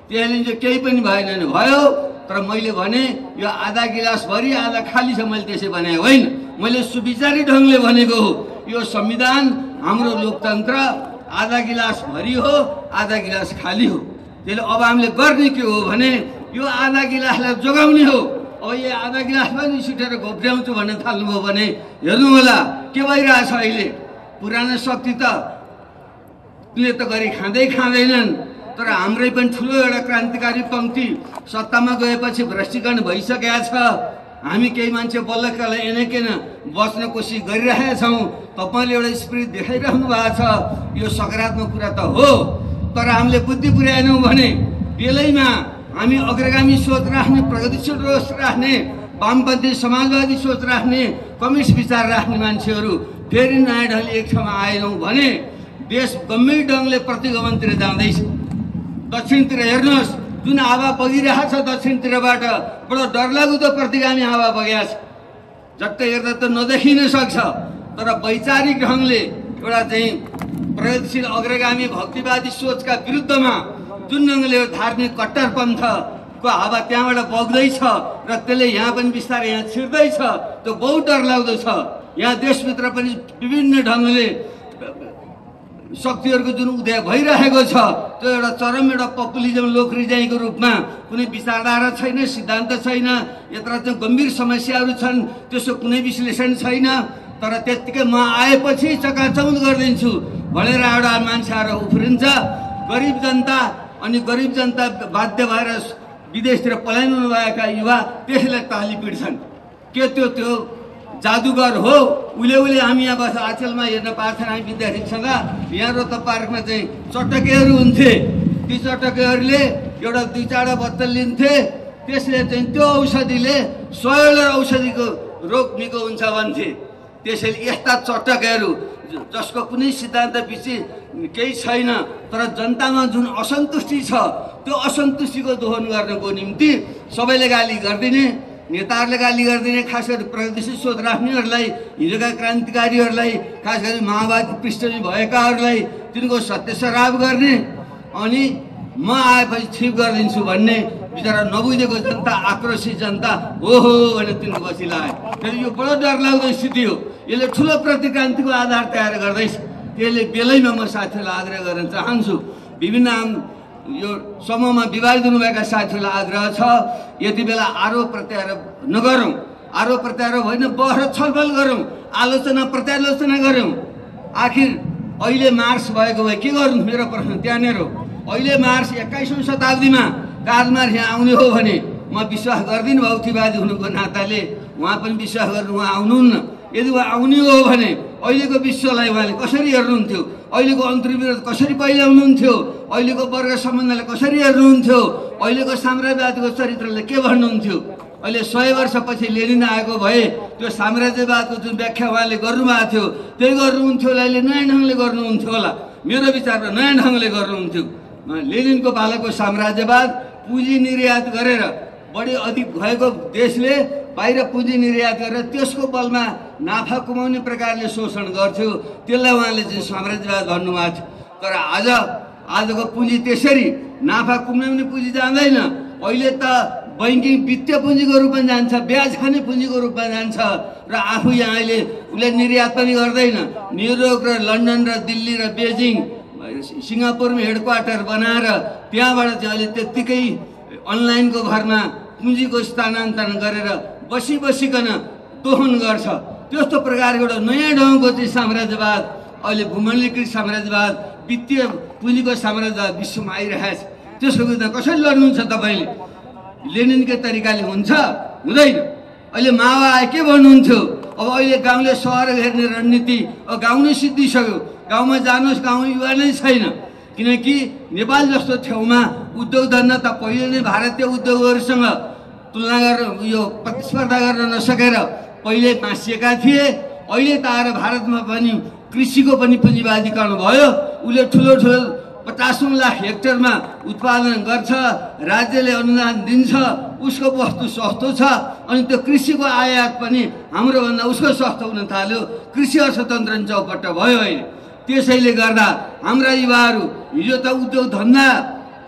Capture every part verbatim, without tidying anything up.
त्यसले चाहिँ केही पनि भएन नि भयो। तर मैले भने यो आधा गिलास भरि आधा खाली छ, मैले त्यसै भने होइन, मैले सुविचारी ढङ्गले भनेको हो। यो संविधान हाम्रो लोकतन्त्र आधा गिलास भरि हो, आधा गिलास खाली हो। त्यसले अब हामीले गर्ने के हो भने यो आधा गिलासलाई जोगाउने हो। अब यो आधा गिलास पनि सुटेर घोप्ट्याउँछु भन्ने थाल्नुभयो भने हेर्नु होला के भइरहेछ अहिले। पुरानो शक्ति त ले त गरी खाँदै खाँदैनन्, तर हाम्रै पनि ठुलो एउटा क्रान्तिकारी पङ्क्ति सत्तामा गएपछि भ्रष्टीकरण भइसकेका छ। हामी केही मान्छे बल्लकाले एनेकेन बच्न कोसिस गरिरहेका छौँ। तपाईँले एउटा स्पिरिट देखाइरहनु भएको छ, यो सकारात्मक कुरा त हो। तर हामीले बुद्धि पुर्याएनौँ भने बेलैमा हामी अग्रगामी सोच राख्ने, प्रगतिशील सोच राख्ने, वामपन्थी समाजवादी सोच राख्ने, कम्युनिस्ट विचार राख्ने मान्छेहरू फेरि नयाँ ढङ्गले एक ठाउँमा आएनौँ भने देश गम्भीर ढङ्गले प्रतिगमनतिर जाँदैछ। दक्षिणतिर हेर्नुहोस् जुन हावा बगिरहेको छ दक्षिणतिरबाट बडो डरलाग्दो प्रतिगामी हावा बगेको छ। झट्ट हेर्दा त नदेखिन सक्छ, तर वैचारिक ढङ्गले एउटा चाहिँ प्रगतिशील अग्रगामी भक्तिवादी सोचका विरुद्धमा जुन ढङ्गले धार्मिक कट्टरपन्थको हावा त्यहाँबाट बग्दैछ र त्यसले यहाँ पनि बिस्तारै यहाँ छिर्दैछ, त्यो बहुत डरलाग्दो छ। यहाँ देशभित्र पनि विभिन्न ढङ्गले शक्तिहरूको जुन उदय भइरहेको छ त्यो एउटा चरम एउटा पपुलिजम लोकरिजाइको रूपमा कुनै विचारधारा छैन, सिद्धान्त छैन, यत्र चाहिँ गम्भीर समस्याहरू छन्, त्यसको कुनै विश्लेषण छैन। तर त्यत्तिकै म आएपछि चकाचौँध गरिदिन्छु भनेर एउटा मान्छे आएर उफ्रिन्छ। गरिब जनता अनि गरिब जनता बाध्य भएर विदेशतिर पलायन हुनुभएका युवा त्यसलाई ताली पिट्छन्। के त्यो त्यो जादुगर हो? उहिले उहिले हामी यहाँ बस आचलमा हेर्न पाएको थिएन। हामी विद्यार्थी छँदा यहाँ रोता पार्कमा चाहिँ चटकेहरू हुन्थे। ती चटकेहरूले एउटा दुई चारवटा बोतल लिन्थे, त्यसले चाहिँ त्यो औषधिले सयवटा औषधिको रोग निको हुन्छ भन्थे। त्यसैले यस्ता चटकेहरू जसको कुनै सिद्धान्त पछि केही छैन, तर जनतामा जुन असन्तुष्टि छ त्यो असन्तुष्टिको दोहन गर्नको निम्ति सबैले गाली गरिदिने, नेताहरूले गाली गरिदिने, खास गरी प्रगतिशील सोच राख्नेहरूलाई, हिजोका क्रान्तिकारीहरूलाई, खास गरी माओवादी पृष्ठभूमि भएकाहरूलाई तिनको सत्यसराप गर्ने अनि म आएपछि ठिक गरिदिन्छु भन्ने बिचरा नबुझेको जनता, आक्रोशित जनता हो हो भनेर तिनको पछि लाग्यो। फेरि यो बडो डरलाग्दो स्थिति हो। यसले ठुलो प्रतिक्रान्तिको आधार तयार गर्दैछ। त्यसले बेलैमा म साथीहरूलाई आग्रह गर्न चाहन्छु, विभिन्न यो समूहमा विभाजित हुनुभएका साथीहरूलाई आग्रह छ, यति बेला आरोप प्रत्यारोप नगरौँ। आरोप प्रत्यारोप होइन, बहस छलफल गरौँ, आलोचना प्रत्यालोचना गरौँ। आखिर अहिले मार्च भएको भए के गर्नु? मेरो प्रश्न त्यहाँनिर हो। अहिले मार्च एक्काइसौँ शताब्दीमा कार्ल मार्क्स यहाँ आउने हो भने म विश्वास गर्दिनँ, भौतिकवादी हुनुको नाताले उहाँ पनि विश्वास गर्नु उहाँ आउनुहुन्न। यदि उहाँ आउने हो भने अहिलेको विश्वलाई उहाँले कसरी हेर्नुहुन्थ्यो? अहिलेको अन्तर्विरोध कसरी पहिल्याउनुहुन्थ्यो? अहिलेको वर्ग सम्बन्धलाई कसरी हेर्नुहुन्थ्यो? अहिलेको साम्राज्यवादको चरित्रले के भन्नुहुन्थ्यो? अहिले सय वर्षपछि लेनिन आएको भए त्यो साम्राज्यवादको जुन व्याख्या उहाँले गर्नुभएको थियो त्यही गर्नुहुन्थ्यो होला, अहिले नयाँ ढङ्गले गर्नुहुन्थ्यो होला। मेरो विचारमा नयाँ ढङ्गले गर्नुहुन्थ्यो। लेनिनको पालाको साम्राज्यवाद पुँजी निर्यात गरेर बढी अधिक भएको देशले बाहिर पुँजी निर्यात गरेर त्यसको बलमा नाफा कमाउने प्रकारले शोषण गर्थ्यो, त्यसलाई उहाँले चाहिँ साम्राज्यवाद भन्नुभएको थियो। तर आज आजको पुँजी त्यसरी नाफा कमाउने पुँजी जाँदैन। अहिले त बैङ्किङ वित्तीय पुँजीको रूपमा जान्छ, ब्याज खाने पुँजीको रूपमा जान्छ र आफू यहाँ अहिले उसले निर्यात पनि गर्दैन। न्युयोर्क र लन्डन र दिल्ली र बेजिङ सिङ्गापुरमा हेडक्वार्टर बनाएर त्यहाँबाट चाहिँ अहिले त्यत्तिकै अनलाइनको भरमा पुँजीको स्थानान्तरण गरेर बसी बसिकन दोहन गर्छ। त्यस्तो प्रकारको एउटा नयाँ ढङ्गको चाहिँ साम्राज्यवाद अहिले भूमण्डलीकृत साम्राज्यवाद, वित्तीय पुँजीको साम्राज्यवाद विश्वमा आइरहेको छ। त्यसको विरुद्ध कसरी लड्नुहुन्छ तपाईँले? लेनिनकै तरिकाले हुन्छ? हुँदैन। अहिले माओ आए के भन्नुहुन्थ्यो? अब अहिले गाउँले सहर हेर्ने रणनीति अब गाउँ नै सिद्धिसक्यो। गाउँमा जानुहोस्, गाउँ युवा नै छैन। किनकि नेपाल जस्तो ठाउँमा उद्योग धन्दा त पहिले नै भारतीय उद्योगहरूसँग तुलना गरेर यो प्रतिस्पर्धा गर्न नसकेर पहिले मासिएका थिए। अहिले त आएर भारतमा पनि कृषिको पनि पुँजीवादीकरण भयो। उसले ठुलो ठुलो पचासौँ लाख हेक्टरमा उत्पादन गर्छ, राज्यले अनुदान दिन्छ, उसको वस्तु सस्तो छ, अनि त्यो कृषिको आयात पनि हाम्रोभन्दा उसको सस्तो हुन थाल्यो। कृषि अर्थतन्त्र चौपट्ट भयो अहिले। त्यसैले गर्दा हाम्रा युवाहरू हिजो त उद्योग धन्दा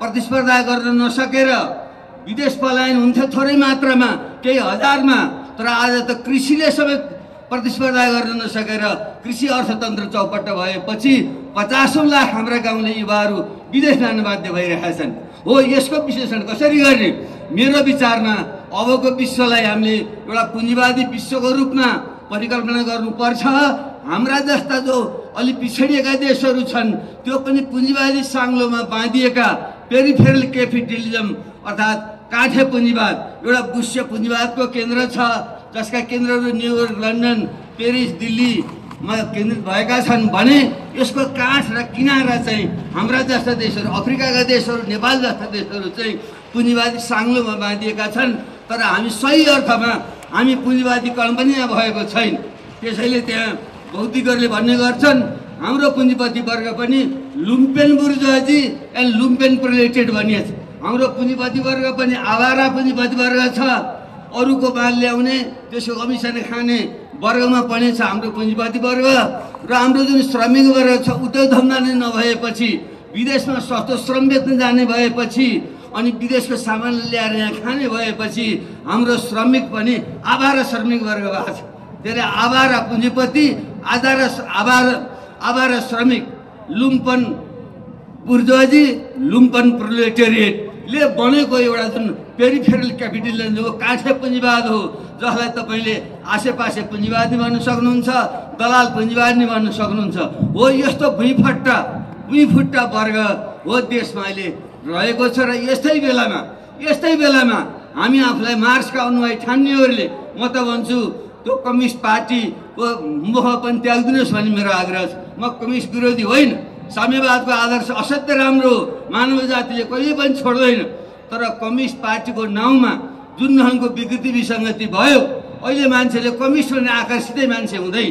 प्रतिस्पर्धा गर्न नसकेर विदेश पलायन हुन्थ्यो थोरै मात्रामा, केही हजारमा। तर आज त कृषिले समेत प्रतिस्पर्धा गर्न नसकेर कृषि अर्थतन्त्र चौपट्ट भएपछि पचासौँ लाख हाम्रा गाउँले युवाहरू विदेश जान बाध्य भइरहेका छन्। हो, यसको विश्लेषण कसरी गर्ने? मेरो विचारमा अबको विश्वलाई हामीले एउटा पुँजीवादी विश्वको रूपमा परिकल्पना गर्नुपर्छ। हाम्रा जस्ता जो अलि पिछडिएका देशहरू छन् त्यो पनि पुँजीवादी साङ्लोमा बाँधिएका पेरिफेरल क्यापिटलिजम अर्थात् काठे पुँजीवाद एउटा विश्व पुँजीवादको केन्द्र छ, जसका केन्द्रहरू न्युयोर्क, लन्डन, पेरिस, दिल्लीमा केन्द्रित भएका छन् भने यसको काठ र किनारा चाहिँ हाम्रा जस्ता देशहरू, अफ्रिकाका देशहरू, नेपाल जस्ता देशहरू चाहिँ पुँजीवादी साङ्लोमा बाँधिएका छन्। तर हामी सही अर्थमा हामी पुँजीवादीकरण पनि यहाँ भएको छैन। त्यसैले त्यहाँ बौद्धिकहरूले भन्ने गर्छन् हाम्रो पुँजीपति वर्ग पनि lumpen bourgeoisie and lumpen proletariat भनिएको छ। हाम्रो पुँजीपति वर्ग पनि आवारा पुँजीपति वर्ग छ, अरूको माल ल्याउने त्यसको कमिसन खाने वर्गमा पनि छ हाम्रो पुँजीपति वर्ग। र हाम्रो जुन श्रमिक वर्ग छ उद्योग धन्दा नै नभएपछि, विदेशमा सस्तो श्रम बेच्न जाने भएपछि अनि विदेशको सामान ल्याएर यहाँ खाने भएपछि हाम्रो श्रमिक पनि आवारा श्रमिक वर्ग भएको छ। धेरै आवारा पुँजीपति, आधार आवारा आवारा श्रमिक, लुम्पन बुर्जुवाजी, लुम्पन प्रोलेटेरिएटले बनेको एउटा जुन पेरिफेरल क्यापिटलिजम हो, काठे पुँजीवाद हो, जसलाई तपाईँले आसेपासे पुँजीवादी भन्न सक्नुहुन्छ, दलाल पुँजीवादी भन्न सक्नुहुन्छ। हो, यस्तो भुइँफट्टा भुइँफुट्टा वर्ग हो देशमा अहिले रहेको छ। र यस्तै बेलामा यस्तै बेलामा हामी आफूलाई मार्क्सका अनुयायी ठान्नेहरूले म त भन्छु त्यो कम्युनिस्ट पार्टीको मोह पनि त्याग्दिनुहोस् भन्ने मेरो आग्रह छ। म कम्युनिस्ट विरोधी होइन, साम्यवादको आदर्श असाध्यै राम्रो, मानव जातिले कहिले पनि छोड्दैन। तर कम्युनिस्ट पार्टीको नाउँमा जुन ढङ्गको विकृति विसङ्गति भयो, अहिले मान्छेले कम्युनिस्ट भन्ने आकर्षितै मान्छे हुँदै।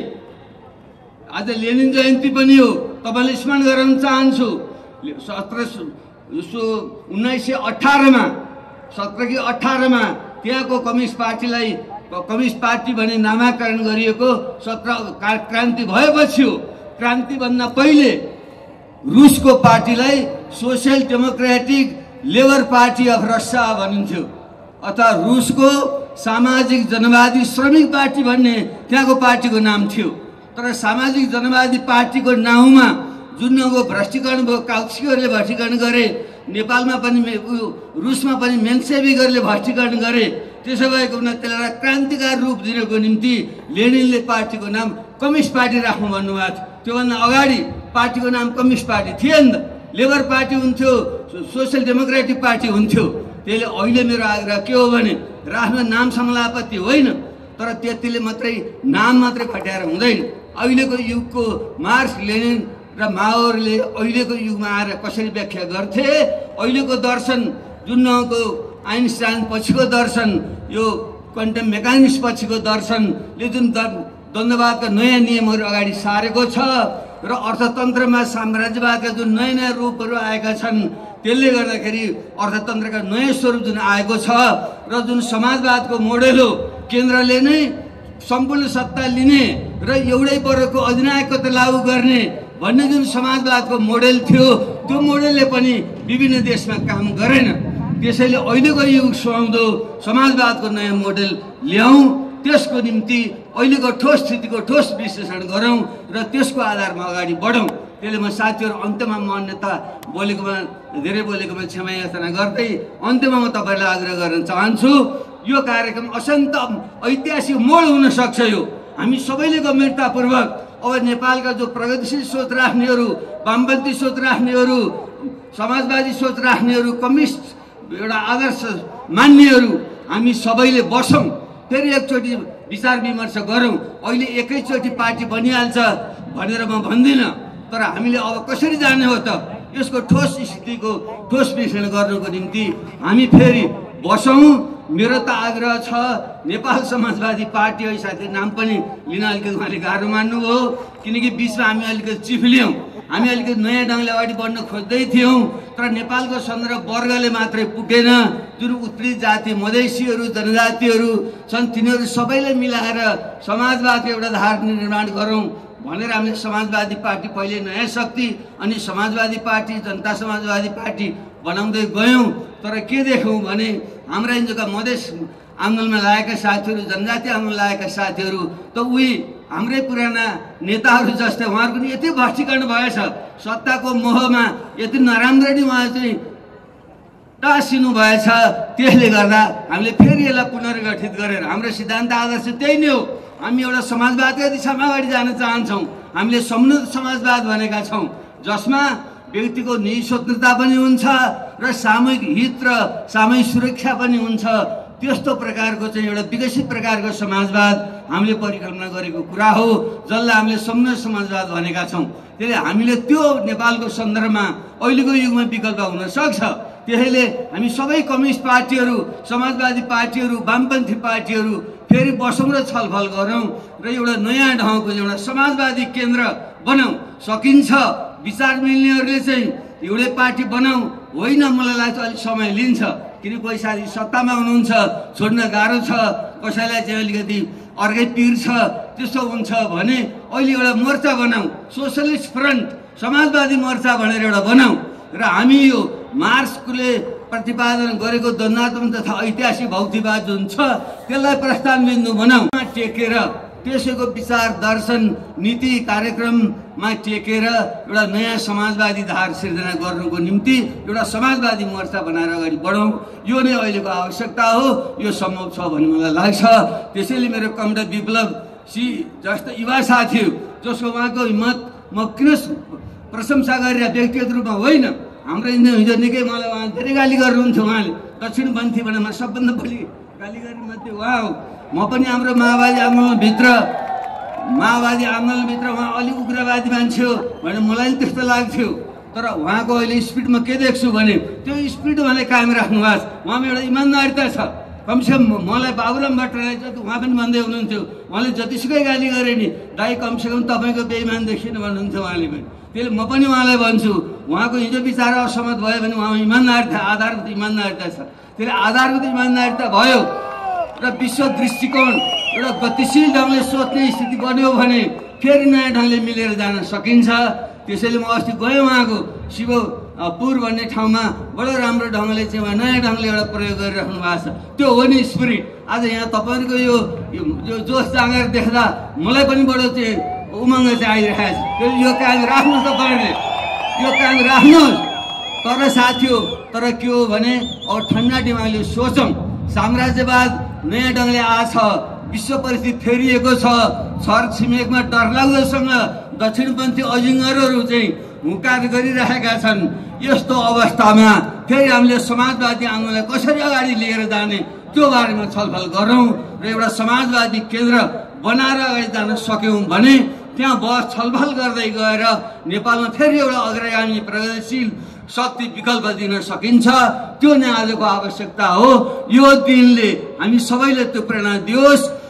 आज लेनिन जयन्ती पनि हो, तपाईँले स्मरण गराउन चाहन्छु। सत्र सो उन्नाइस सय अठारमा सत्र कि अठारमा त्यहाँको कम्युनिस्ट पार्टीलाई कम्युनिस्ट पार्टी भने नामाकरण गरिएको सत्र क्रान्ति भएपछि हो। क्रान्तिभन्दा पहिले रुसको पार्टीलाई social democratic labour party of Russia भनिन्थ्यो, अथवा रुसको सामाजिक जनवादी श्रमिक पार्टी भन्ने त्यहाँको पार्टीको नाम थियो। तर सामाजिक जनवादी पार्टीको नाउँमा जुन ढङ्गको भ्रष्टीकरण भयो, काउक्सीहरूले भ्रष्टीकरण गरे, नेपालमा पनि रुसमा पनि मेन्सेभिकहरूले भ्रष्टीकरण गरे। त्यसो भएको हुन त्यसलाई क्रान्तिकारी रूप दिनको निम्ति लेनिनले पार्टीको नाम कम्युनिस्ट पार्टी राख्नु भन्नुभएको थियो। त्योभन्दा अगाडि पार्टीको नाम कम्युनिस्ट पार्टी थिएन, लेबर पार्टी हुन्थ्यो, सोसियल डेमोक्रेटिक पार्टी हुन्थ्यो। त्यसले अहिले मेरो आग्रह के हो भने राख्न नाम संलापति होइन, तर त्यतिले मात्रै नाम मात्रै खट्याएर हुँदैन। अहिलेको युगको मार्क्स, लेनिन र माओहरूले अहिलेको युगमा आएर कसरी व्याख्या गर्थे, अहिलेको दर्शन जुन ढङ्गको आइन्स्टाइन पछिको दर्शन, यो क्वान्टम मेकानिक्स पछिको दर्शनले जुन द्वन्द्ववादका नयाँ नियमहरू अगाडि सारेको छ र अर्थतन्त्रमा साम्राज्यवादका जुन नयाँ नयाँ रूपहरू आएका छन्, त्यसले गर्दाखेरि अर्थतन्त्रका नयाँ स्वरूप जुन आएको छ र जुन समाजवादको मोडेल हो, केन्द्रले नै सम्पूर्ण सत्ता लिने र एउटै वर्गको अधिनायकत्व लागू गर्ने भन्ने जुन समाजवादको मोडेल थियो, त्यो मोडेलले पनि विभिन्न देशमा काम गरेन। त्यसैले अहिलेको युग सुहाउँदो समाजवादको नयाँ मोडेल ल्याउँ, त्यसको निम्ति अहिलेको ठोस स्थितिको ठोस विश्लेषण गरौँ र त्यसको आधारमा अगाडि बढौँ। त्यसले म साथीहरू अन्त्यमा म अन्यथा बोलेकोमा धेरै बोलेकोमा क्षमा याचना गर्दै अन्त्यमा म तपाईँलाई आग्रह गर्न चाहन्छु, यो कार्यक्रम अत्यन्त ऐतिहासिक मोड हुन सक्छ। यो हामी सबैले गम्भीरतापूर्वक अब नेपालका जो प्रगतिशील सोच राख्नेहरू, वामपन्थी सोच राख्नेहरू, समाजवादी सोच राख्नेहरू, कम्युनिस्ट एउटा आदर्श मान्नेहरू, हामी सबैले बसौँ, फेरि एकचोटि विचार विमर्श गरौँ। अहिले एकैचोटि पार्टी बनिहाल्छ भनेर म भन्दिनँ, तर हामीले अब कसरी जाने हो त, यसको ठोस स्थितिको ठोस विश्लेषण गर्नुको निम्ति हामी फेरि बसौँ। मेरो त आग्रह छ, नेपाल समाजवादी पार्टी है साथी नाम पनि लिन अलिकति उहाँले गाह्रो मान्नुभयो, किनकि बिचमा हामी अलिकति चिफ्ल्यौँ, हामी अलिकति नयाँ ढङ्गले अगाडि बढ्न खोज्दै थियौँ। तर नेपालको सन्दर्भ वर्गले मात्रै पुगेन, जुन उत्पीडित जाति मधेसीहरू, जनजातिहरू छन्, तिनीहरू सबैलाई मिलाएर समाजवादको एउटा धारणा निर्माण गरौँ भनेर हामीले समाजवादी पार्टी पहिले नयाँ शक्ति, अनि समाजवादी पार्टी, जनता समाजवादी पार्टी बनाउँदै गयौँ। तर के देख्यौँ भने हाम्रा हिजोका मधेस आन्दोलनमा लागेका साथीहरू, जनजाति आन्दोलन लागेका साथीहरू त उही हाम्रै पुराना नेताहरू जस्तै उहाँहरूको पनि यति भ्रष्टीकरण भएछ, सत्ताको मोहमा यति नराम्ररी उहाँ चाहिँ टाँसिनु भएछ। त्यसले गर्दा हामीले फेरि यसलाई पुनर्गठित गरेर हाम्रो सिद्धान्त आदर्श त्यही नै हो। हामी एउटा समाजवादकै दिशामा अगाडि जान चाहन्छौँ। हामीले समुन्नत समाजवाद भनेका छौँ, जसमा व्यक्तिको निजी स्वतन्त्रता पनि हुन्छ र सामूहिक हित र सामूहिक सुरक्षा पनि हुन्छ। त्यस्तो प्रकारको चाहिँ एउटा विकसित प्रकारको समाजवाद हामीले परिकल्पना गरेको कुरा हो, जसलाई हामीले समुन्नत समाजवाद भनेका छौँ। त्यसले हामीले त्यो नेपालको सन्दर्भमा अहिलेको युगमा विकल्प हुन सक्छ। त्यसैले हामी सबै कम्युनिस्ट पार्टीहरू, समाजवादी पार्टीहरू, वामपन्थी पार्टीहरू फेरि बसौँ र छलफल गरौँ र एउटा नयाँ ढङ्गको एउटा समाजवादी केन्द्र बनाऊ। सकिन्छ, विचार मिल्नेहरूले चाहिँ एउटै पार्टी बनाऊ, होइन मलाई लाग्छ अलिक समय लिन्छ, किन कोही साथी सत्तामा हुनुहुन्छ, छोड्न गाह्रो छ, कसैलाई चाहिँ अलिकति अर्कै पिर छ, त्यस्तो हुन्छ भने अहिले एउटा मोर्चा बनाऊ, सोसलिस्ट फ्रन्ट, समाजवादी मोर्चा भनेर एउटा बनाऊ र हामी यो मार्क्सले प्रतिपादन गरेको द्वन्द्वात्मक तथा ऐतिहासिक भौतिकवाद जुन छ त्यसलाई प्रस्थान बिन्दु बनाऊ। टेकेर त्यसैको विचार, दर्शन, नीति, कार्यक्रममा टेकेर एउटा नयाँ समाजवादी धार सिर्जना गर्नुको निम्ति एउटा समाजवादी मोर्चा बनाएर अगाडि बढौँ। यो नै अहिलेको आवश्यकता हो, यो सम्भव छ भन्ने मलाई लाग्छ। त्यसैले मेरो कमरेड विप्लव सी जस्तो युवा साथी जसको उहाँको हिम्मत म किन प्रशंसा गरेर व्यक्तिगत रूपमा होइन, हाम्रो हिजो निकै मलाई उहाँ धेरै गाली गर्नुहुन्थ्यो। उहाँले दक्षिणपन्थी भनेर म सबभन्दा बढी गाली गर्ने मध्ये उहाँ हो। म पनि हाम्रो माओवादी आन्दोलनभित्र माओवादी आन्दोलनभित्र उहाँ अलिक उग्रवादी मान्छे हो भनेर मलाई पनि त्यस्तो लाग्थ्यो। तर उहाँको अहिले स्पिडमा के देख्छु भने त्यो स्पिड उहाँले कायम राख्नु भएको छ। उहाँमा एउटा इमान्दारिता छ। कमसेकम मलाई बाबुराम भट्टराई चाहिँ उहाँ पनि भन्दै हुनुहुन्थ्यो, उहाँले जतिसुकै गाली गरे नि दाइ कमसेकम तपाईँको बेइमान देखिन भन्नुहुन्थ्यो उहाँले पनि। त्यसले म पनि उहाँलाई भन्छु, उहाँको हिजो विचार असहमत भयो भने उहाँमा इमान्दारिता, आधारभूत इमान्दारिता छ। त्यसले आधारभूत इमान्दारिता भयो र विश्व दृष्टिकोण एउटा गतिशील ढङ्गले सोच्ने स्थिति बन्यो भने फेरि नयाँ ढङ्गले मिलेर जान सकिन्छ। त्यसैले म अस्ति गएँ उहाँको शिवपुर भन्ने ठाउँमा, बडो राम्रो ढङ्गले चाहिँ उहाँ नयाँ ढङ्गले एउटा प्रयोग गरिराख्नु भएको छ। त्यो हो नि स्पिरिट। आज यहाँ तपाईँहरूको यो यो जोस जाँगर देख्दा मलाई पनि बडो चाहिँ उमङ्ग चाहिँ आइरहेको छ। त्यो यो काम राख्नुहोस् तपाईँहरूले, यो काम राख्नुहोस्। तर साथी हो, तर के हो भने अब ठन्डा दिमागले सोचौँ। साम्राज्यवाद नयाँ ढङ्गले आछ, विश्व परिस्थिति फेरिएको छ, छर छिमेकमा डरलाग्दोसँग दक्षिणपन्थी अजिङ्गरहरू चाहिँ हुँकार गरिरहेका छन्। यस्तो अवस्थामा फेरि हामीले समाजवादी आन्दोलनलाई कसरी अगाडि लिएर जाने त्यो बारेमा छलफल गरौँ र एउटा समाजवादी केन्द्र बनाएर अगाडि जान सक्यौँ भने त्यहाँ बस छलफल गर्दै गएर नेपालमा फेरि एउटा अग्रगामी प्रगतिशील शक्ति विकल्प दिन सकिन्छ। त्यो नै आजको आवश्यकता हो। यो दिनले हामी सबैले त्यो प्रेरणा दियोस्